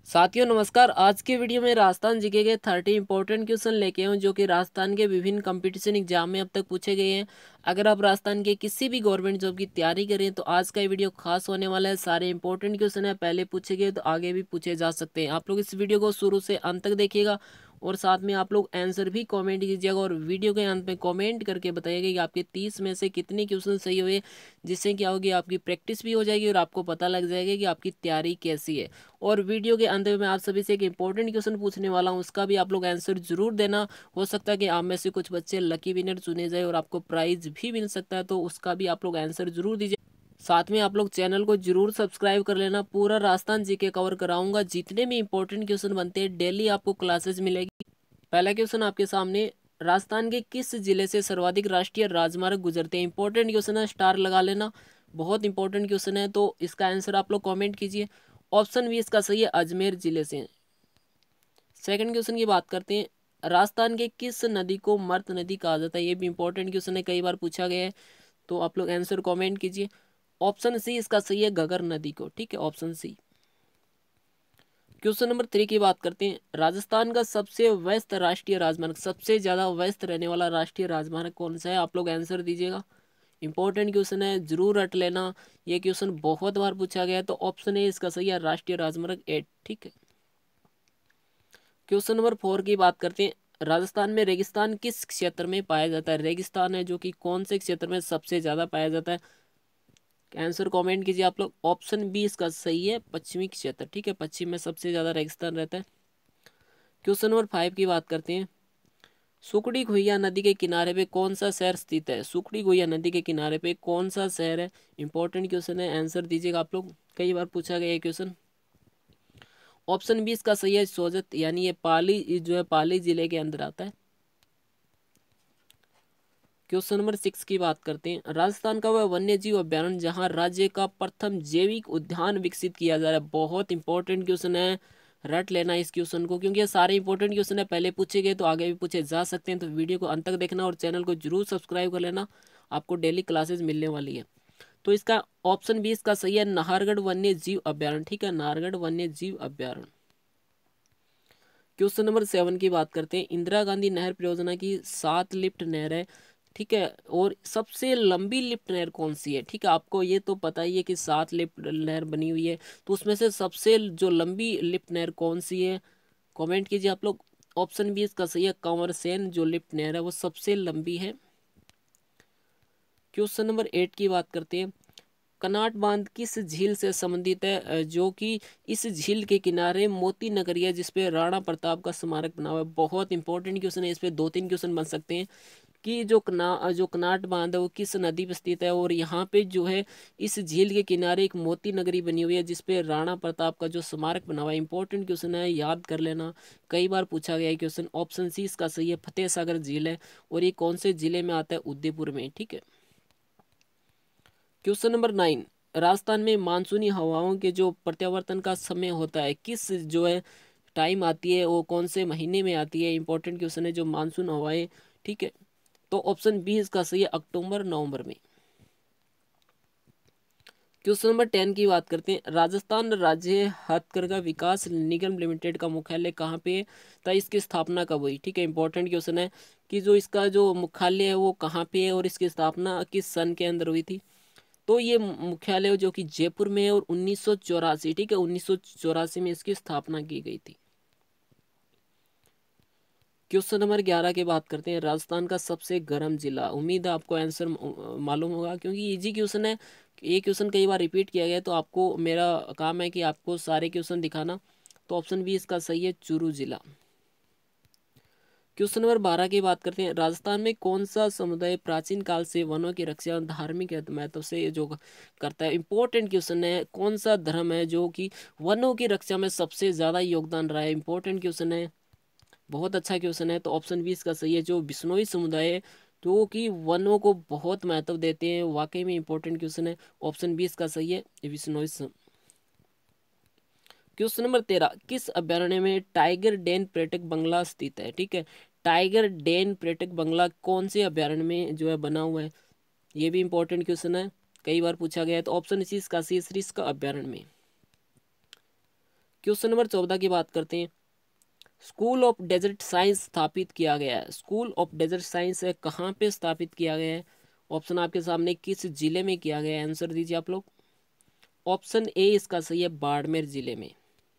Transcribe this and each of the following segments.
साथियों नमस्कार। आज के वीडियो में राजस्थान जीके के 30 इंपॉर्टेंट क्वेश्चन लेके आए हूं जो कि राजस्थान के विभिन्न कंपटीशन एग्जाम में अब तक पूछे गए हैं। अगर आप राजस्थान के किसी भी गवर्नमेंट जॉब की तैयारी करें तो आज का ये वीडियो खास होने वाला है। सारे इंपॉर्टेंट क्वेश्चन है, पहले पूछे गए तो आगे भी पूछे जा सकते हैं। आप लोग इस वीडियो को शुरू से अंत तक देखिएगा और साथ में आप लोग आंसर भी कमेंट कीजिएगा और वीडियो के अंत में कमेंट करके बताइएगा कि आपके 30 में से कितने क्वेश्चन सही हुए, जिससे क्या होगी आपकी प्रैक्टिस भी हो जाएगी और आपको पता लग जाएगा कि आपकी तैयारी कैसी है। और वीडियो के अंत में मैं आप सभी से एक इंपॉर्टेंट क्वेश्चन पूछने वाला हूं, उसका भी आप लोग आंसर जरूर देना। हो सकता है कि आप में से कुछ बच्चे लकी विनर चुने जाए और आपको प्राइज भी मिल सकता है, तो उसका भी आप लोग आंसर जरूर दीजिए। साथ में आप लोग चैनल को जरूर सब्सक्राइब कर लेना। पूरा राजस्थान जीके कवर कराऊंगा, जितने भी इंपॉर्टेंट क्वेश्चन बनते हैं डेली आपको क्लासेस मिलेगी। पहला क्वेश्चन आपके सामने, राजस्थान के किस जिले से सर्वाधिक राष्ट्रीय राजमार्ग गुजरते हैं? इंपॉर्टेंट क्वेश्चन है, स्टार लगा लेना, बहुत इंपॉर्टेंट क्वेश्चन है। तो इसका आंसर आप लोग कमेंट कीजिए। ऑप्शन बी इसका सही है, अजमेर जिले से। सेकंड क्वेश्चन की बात करते हैं, राजस्थान के किस नदी को मर्त नदी कहा जाता है? ये भी इंपॉर्टेंट क्वेश्चन है, कई बार पूछा गया है, तो आप लोग आंसर कमेंट कीजिए। ऑप्शन सी इसका सही है, घगर नदी को। ठीक है, ऑप्शन सी। क्वेश्चन नंबर 3 की बात करते हैं, राजस्थान का सबसे व्यस्त राष्ट्रीय राजमार्ग, सबसे ज्यादा व्यस्त रहने वाला राष्ट्रीय राजमार्ग कौन सा है? आप लोग आंसर दीजिएगा। इंपॉर्टेंट क्वेश्चन है, जरूर रट लेना, ये क्वेश्चन बहुत बार पूछा गया है। तो ऑप्शन ए इसका सही है, राष्ट्रीय राजमार्ग 8। ठीक है। क्वेश्चन नंबर 4 की बात करते हैं, राजस्थान में रेगिस्तान किस क्षेत्र में पाया जाता है? रेगिस्तान है जो कि कौन से क्षेत्र में सबसे ज्यादा पाया जाता है? आंसर कमेंट कीजिए आप लोग। ऑप्शन बी इसका सही है, पश्चिमी क्षेत्र। ठीक है, पश्चिम में सबसे ज्यादा रेगिस्तान रहता है। क्वेश्चन नंबर 5 की बात करते हैं, सुकड़ी घुइया नदी के किनारे पे कौन सा शहर स्थित है? सुकड़ी घुइया नदी के किनारे पे कौन सा शहर है? इंपॉर्टेंट क्वेश्चन है, आंसर दीजिएगा आप लोग, कई बार पूछा गया ये क्वेश्चन। ऑप्शन बी इसका सही है, सोजत, यानी ये पाली जो है पाली जिले के अंदर आता है। क्वेश्चन नंबर 6 की बात करते हैं, राजस्थान का वह वन्य जीव अभ्यारण्य जहां राज्य का प्रथम जैविक उद्यान विकसित किया जा रहा है? बहुत इंपॉर्टेंट क्वेश्चन है, रट लेना इस क्वेश्चन को, क्योंकि ये सारे इंपॉर्टेंट क्वेश्चन है, पहले पूछे गए तो आगे भी पूछे जा सकते हैं। तो वीडियो को अंत तक देखना और चैनल को जरूर सब्सक्राइब कर लेना, आपको डेली क्लासेस मिलने वाली है। तो इसका ऑप्शन बी इसका सही है, नाहरगढ़ वन्य जीव अभ्यारण्य। ठीक है, नाहरगढ़ वन्य जीव अभ्यारण्य। क्वेश्चन नंबर 7 की बात करते हैं, इंदिरा गांधी नहर परियोजना की 7 लिफ्ट नहर है। ठीक है, और सबसे लंबी लिफ्ट नहर कौन सी है? ठीक है, आपको ये तो पता ही है कि 7 लिफ्ट नहर बनी हुई है, तो उसमें से सबसे जो लंबी लिफ्ट नहर कौन सी है? कमेंट कीजिए आप लोग। ऑप्शन बी इसका सही है, कंवर सेन जो लिफ्ट नहर है वो सबसे लंबी है। क्वेश्चन नंबर 8 की बात करते हैं, कनाट बांध किस झील से संबंधित है? जो कि इस झील के किनारे मोती नगरी है जिसपे राणा प्रताप का स्मारक बना हुआ है। बहुत इंपॉर्टेंट क्वेश्चन है, इस पे 2-3 क्वेश्चन बन सकते हैं कि जो कनाट बांध है वो किस नदी पे स्थित है, और यहाँ पे जो है इस झील के किनारे एक मोती नगरी बनी हुई है जिसपे राणा प्रताप का जो स्मारक बना हुआ है। इंपॉर्टेंट क्वेश्चन है, याद कर लेना, कई बार पूछा गया है क्वेश्चन। ऑप्शन सी इसका सही है, फतेह सागर झील है, और ये कौन से जिले में आता है? उदयपुर में। ठीक है। क्वेश्चन नंबर 9, राजस्थान में मानसूनी हवाओं के जो प्रत्यावर्तन का समय होता है, किस जो है टाइम आती है, वो कौन से महीने में आती है? इंपॉर्टेंट क्वेश्चन है, जो मानसून हवाएं। ठीक है, तो ऑप्शन बी इसका सही है, अक्टूबर नवंबर में। क्वेश्चन नंबर 10 की बात करते हैं, राजस्थान राज्य हथकरघा विकास निगम लिमिटेड का मुख्यालय कहाँ पे है? तो इसकी स्थापना कब हुई? ठीक है, इंपॉर्टेंट क्वेश्चन है कि जो इसका जो मुख्यालय है वो कहाँ पे है और इसकी स्थापना किस सन के अंदर हुई थी? तो ये मुख्यालय जो कि जयपुर में है और 1984, ठीक है, 1984 में इसकी स्थापना की गई थी। क्वेश्चन नंबर 11 की बात करते हैं, राजस्थान का सबसे गर्म जिला। उम्मीद है आपको आंसर मालूम होगा, क्योंकि इजी क्वेश्चन है, ये क्वेश्चन कई बार रिपीट किया गया है, तो आपको मेरा काम है कि आपको सारे क्वेश्चन दिखाना। तो ऑप्शन बी इसका सही है, चूरू जिला। क्वेश्चन नंबर 12 की बात करते हैं, राजस्थान में कौन सा समुदाय प्राचीन काल से वनों की रक्षा और धार्मिक महत्व से जो करता है? इंपॉर्टेंट क्वेश्चन है, कौन सा धर्म है जो कि वनों की रक्षा में सबसे ज्यादा योगदान रहा है? इंपॉर्टेंट क्वेश्चन है, बहुत अच्छा क्वेश्चन है। तो ऑप्शन बी इसका सही है, जो बिश्नोई समुदाय है जो कि वनों को बहुत महत्व देते हैं। वाकई में इंपॉर्टेंट क्वेश्चन है, ऑप्शन बी इसका सही है, बिश्नोई। क्वेश्चन नंबर 13, किस अभ्यारण्य में टाइगर डेन पर्यटक बंगला स्थित है? ठीक है, टाइगर डेन पर्यटक बंगला कौन से अभ्यारण्य में जो है बना हुआ है? ये भी इंपॉर्टेंट क्वेश्चन है, कई बार पूछा गया है। तो ऑप्शन इसी इसका सी इसका अभ्यारण्य में। क्वेश्चन नंबर 14 की बात करते हैं। स्कूल ऑफ डेजर्ट साइंस स्थापित किया गया है। स्कूल ऑफ डेजर्ट साइंस है कहाँ पे स्थापित किया गया है? ऑप्शन आपके सामने, किस जिले में किया गया है? आंसर दीजिए आप लोग। ऑप्शन ए इसका सही है, बाड़मेर जिले में।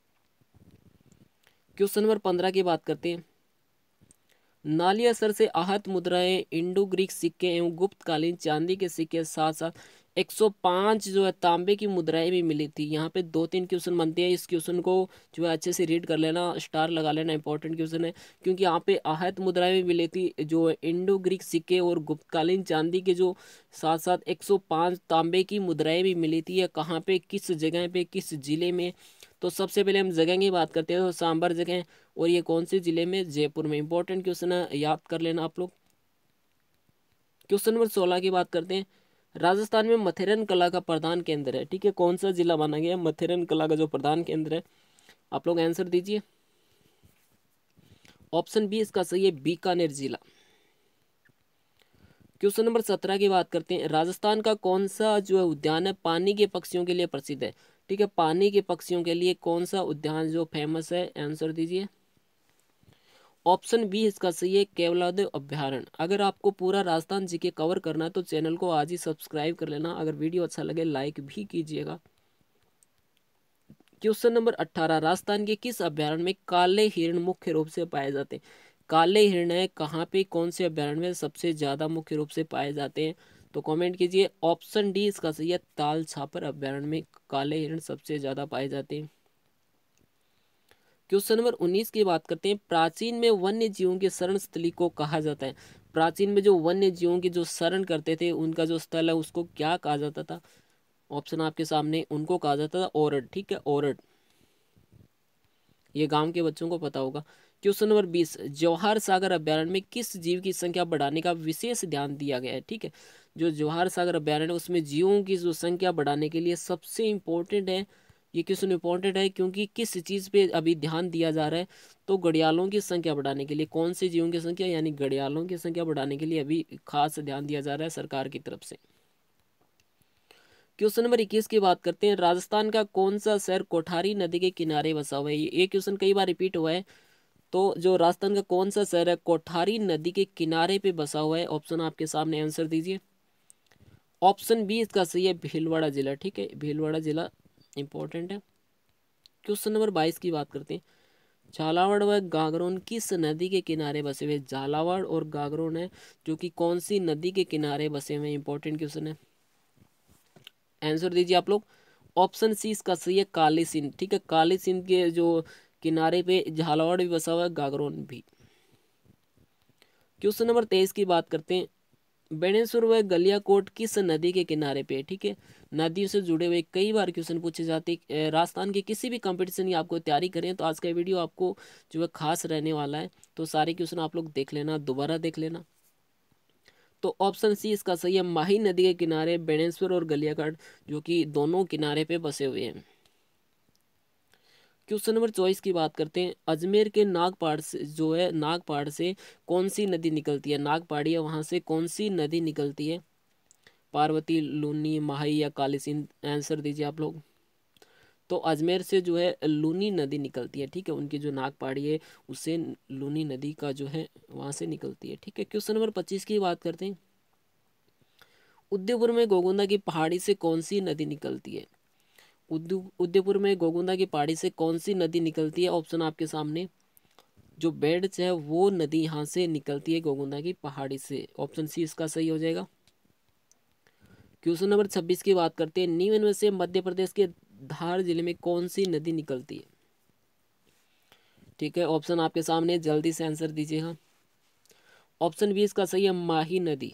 क्वेश्चन नंबर 15 की बात करते हैं। नाली असर से आहत मुद्राएं इंडो ग्रीक सिक्के एवं गुप्तकालीन चांदी के सिक्के साथ साथ 105 जो है तांबे की मुद्राएं भी मिली थी। यहाँ पे 2-3 क्वेश्चन बनते हैं, इस क्वेश्चन को जो है अच्छे से रीड कर लेना, स्टार लगा लेना, इंपॉर्टेंट क्वेश्चन है। क्योंकि यहाँ पे आहत मुद्राएं भी मिली थी, जो इंडो ग्रीक सिक्के और गुप्तकालीन चांदी के जो साथ साथ 105 तांबे की मुद्राएं भी मिली थी। ये कहाँ पे, किस जगह पे, किस जिले में? तो सबसे पहले हम जगह की बात करते हैं, तो सांबर जगह, और ये कौन से जिले में? जयपुर में। इंपॉर्टेंट क्वेश्चन है, याद कर लेना आप लोग। क्वेश्चन नंबर 16 की बात करते हैं। राजस्थान में मथेरन कला का प्रधान केंद्र है, ठीक है, कौन सा जिला माना गया है मथेरन कला का जो प्रधान केंद्र है? आप लोग आंसर दीजिए। ऑप्शन बी इसका सही है, बीकानेर जिला। क्वेश्चन नंबर 17 की बात करते हैं। राजस्थान का कौन सा जो है उद्यान है पानी के पक्षियों के लिए प्रसिद्ध है? ठीक है, पानी के पक्षियों के लिए कौन सा उद्यान जो फेमस है? आंसर दीजिए। ऑप्शन बी इसका सही है, केवलादेव अभ्यारण्य। अगर आपको पूरा राजस्थान जीके कवर करना है तो चैनल को आज ही सब्सक्राइब कर लेना। अगर वीडियो अच्छा लगे लाइक भी कीजिएगा। Question number 18। राजस्थान के किस अभ्यारण्य में काले हिरण मुख्य रूप से पाए जाते हैं? काले हिरण है कहाँ पे, कौन से अभ्यारण्य में सबसे ज्यादा मुख्य रूप से पाए जाते हैं? तो कमेंट कीजिए। ऑप्शन डी इसका सही है, ताल छापर अभ्यारण्य में काले हिरण सबसे ज्यादा पाए जाते हैं। क्वेश्चन नंबर 19 की बात करते हैं। प्राचीन में वन्य जीवों के शरण स्थली को कहा जाता है? प्राचीन में जो वन्य जीवों की जो शरण करते थे उनका जो स्थल है उसको क्या कहा जाता था? ऑप्शन आपके सामने, उनको कहा जाता था ओरड, ठीक है, ओरड। ये गांव के बच्चों को पता होगा। Question number 20। जवाहर सागर अभ्यारण्य में किस जीव की संख्या बढ़ाने का विशेष ध्यान दिया गया है? ठीक है, जो जवाहर सागर अभ्यारण्य है उसमें जीवों की जो संख्या बढ़ाने के लिए सबसे इंपॉर्टेंट है, ये क्वेश्चन इंपॉर्टेंट है क्योंकि किस चीज़ पे अभी ध्यान दिया जा रहा है? तो घड़ियालों की संख्या बढ़ाने के लिए। कौन से जीवों की संख्या? यानी घड़ियालों की संख्या बढ़ाने के लिए अभी खास ध्यान दिया जा रहा है सरकार की तरफ से। क्वेश्चन नंबर 21 की बात करते हैं। राजस्थान का कौन सा शहर कोठारी नदी के किनारे बसा हुआ है? ये क्वेश्चन कई बार रिपीट हुआ है। तो जो राजस्थान का कौन सा शहर है कोठारी नदी के किनारे पे बसा हुआ है? ऑप्शन आपके सामने, आंसर दीजिए। ऑप्शन बी इसका सही है, भीलवाड़ा जिला, ठीक है, भीलवाड़ा जिला इंपॉर्टेंट है। क्वेश्चन नंबर 22 की बात करते हैं। झालावाड़ व गागरोन किस नदी के किनारे बसे हुए? झालावाड़ और गागरोन है जो कि कौन सी नदी के किनारे बसे हुए? इंपॉर्टेंट क्वेश्चन है, आंसर दीजिए आप लोग। ऑप्शन सी इसका सही है, काली सिंध, ठीक है, काली सिंध के जो किनारे पे झालावाड़ भी बसा हुआ है, गागरोन भी। क्वेश्चन नंबर 23 की बात करते हैं। बेणेश्वर व गलियाकोट किस नदी के किनारे पे? ठीक है, नदियों से जुड़े हुए कई बार क्वेश्चन पूछे जाते हैं। राजस्थान के किसी भी कंपटीशन की आपको तैयारी करें तो आज का वीडियो आपको जो है खास रहने वाला है, तो सारे क्वेश्चन आप लोग देख लेना, दोबारा देख लेना। तो ऑप्शन सी इसका सही है, माही नदी के किनारे बेणेश्वर और गलियाकोट जो कि दोनों किनारे पे बसे हुए हैं। क्वेश्चन नंबर 24 की बात करते हैं। अजमेर के नागपाड़ से जो है, नागपाड़ से कौन सी नदी निकलती है? नागपाड़ी है, वहां से कौन सी नदी निकलती है? पार्वती, लूनी, माही या काली सिंध? आंसर दीजिए आप लोग। तो अजमेर से जो है लूनी नदी निकलती है, ठीक है, उनकी जो नागपाड़ी है उससे लूनी नदी का जो है वहां से निकलती है, ठीक है। क्वेश्चन नंबर 25 की बात करते हैं। उदयपुर में गोगुंदा की पहाड़ी से कौन सी नदी निकलती है? उदयपुर में गोगुंदा की पहाड़ी से कौन सी नदी निकलती है? ऑप्शन आपके सामने, जो बेड्स है वो नदी यहाँ से निकलती है गोगुंदा की पहाड़ी से। ऑप्शन सी इसका सही हो जाएगा। क्वेश्चन नंबर 26 की बात करते हैं। निम्न में से मध्य प्रदेश के धार जिले में कौन सी नदी निकलती है? ठीक है, ऑप्शन आपके सामने, जल्दी से आंसर दीजिएगा। ऑप्शन बी इसका सही है, माही नदी।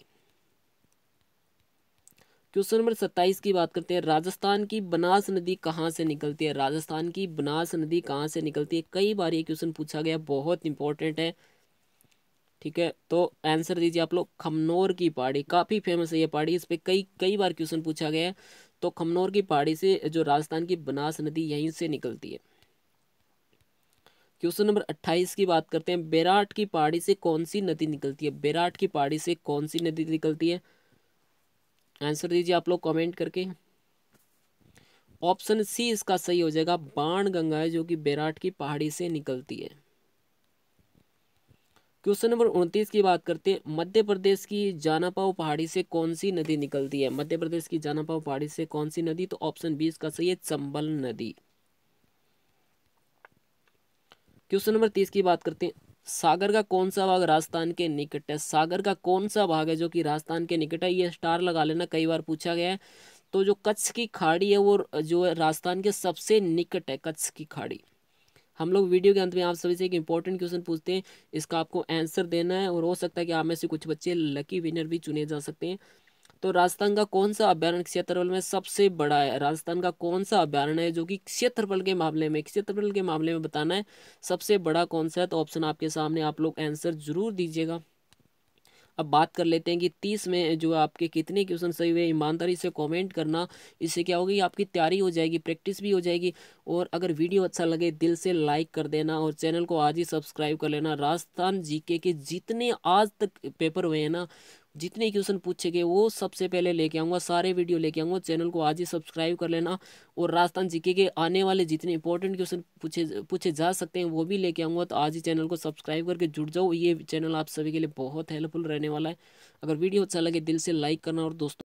क्वेश्चन नंबर 27 की बात करते हैं। राजस्थान की बनास नदी कहाँ से निकलती है? राजस्थान की बनास नदी कहाँ से निकलती है? कई बार ये क्वेश्चन पूछा गया, बहुत इंपॉर्टेंट है, ठीक है। तो आंसर दीजिए आप लोग। खमनोर की पहाड़ी, काफी फेमस है ये पहाड़ी, इस पे कई कई बार क्वेश्चन पूछा गया है। तो खमनोर की पहाड़ी से जो राजस्थान की बनास नदी यहीं से निकलती है। क्वेश्चन नंबर 28 की बात करते हैं। बैराट की पहाड़ी से कौन सी नदी निकलती है? बैराट की पहाड़ी से कौन सी नदी निकलती है? आंसर दीजिए आप लोग कमेंट करके। ऑप्शन सी इसका सही हो जाएगा, बाण गंगा है जो कि बैराट की पहाड़ी से निकलती है। क्वेश्चन नंबर 29 की बात करते हैं, मध्य प्रदेश की जानापाव पहाड़ी से कौन सी नदी निकलती है? मध्य प्रदेश की जानापाव पहाड़ी से कौन सी नदी? तो ऑप्शन 20 का सही है, चंबल नदी। क्वेश्चन नंबर 30 की बात करते हैं, सागर का कौन सा भाग राजस्थान के निकट है? सागर का कौन सा भाग है जो कि राजस्थान के निकट है? ये स्टार लगा लेना, कई बार पूछा गया है। तो जो कच्छ की खाड़ी है वो जो है राजस्थान के सबसे निकट है, कच्छ की खाड़ी। हम लोग वीडियो के अंत में आप सभी से एक इंपॉर्टेंट क्वेश्चन पूछते हैं, इसका आपको आंसर देना है और हो सकता है कि आप में से कुछ बच्चे लकी विनर भी चुने जा सकते हैं। तो राजस्थान का कौन सा अभ्यारण्य क्षेत्रफल में सबसे बड़ा है? राजस्थान का कौन सा अभ्यारण्य है जो कि क्षेत्रफल के मामले में बताना है सबसे बड़ा कौन सा है? तो ऑप्शन आपके सामने, आप लोग आंसर जरूर दीजिएगा। अब बात कर लेते हैं कि 30 में जो आपके कितने क्वेश्चन सही हुए, ईमानदारी से कमेंट करना। इससे क्या होगी, आपकी तैयारी हो जाएगी, प्रैक्टिस भी हो जाएगी। और अगर वीडियो अच्छा लगे दिल से लाइक कर देना और चैनल को आज ही सब्सक्राइब कर लेना। राजस्थान जीके के जितने आज तक पेपर हुए हैं ना, जितने क्वेश्चन पूछे गए वो सबसे पहले लेके आऊँगा, सारे वीडियो लेके आऊँगा। चैनल को आज ही सब्सक्राइब कर लेना और राजस्थान जीके के आने वाले जितने इंपॉर्टेंट क्वेश्चन पूछे पूछे जा सकते हैं वो भी लेके आऊँगा। तो आज ही चैनल को सब्सक्राइब करके जुड़ जाओ, ये चैनल आप सभी के लिए बहुत हेल्पफुल रहने वाला है। अगर वीडियो अच्छा लगे दिल से लाइक करना और दोस्तों